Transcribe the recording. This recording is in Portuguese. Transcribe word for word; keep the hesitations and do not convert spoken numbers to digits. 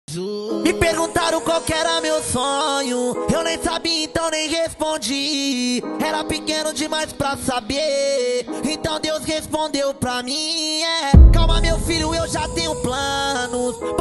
Me perguntaram qual que era meu sonho, eu nem sabia, então nem respondi. Era pequeno demais pra saber, então Deus respondeu pra mim, é. Calma meu filho, eu já tenho planos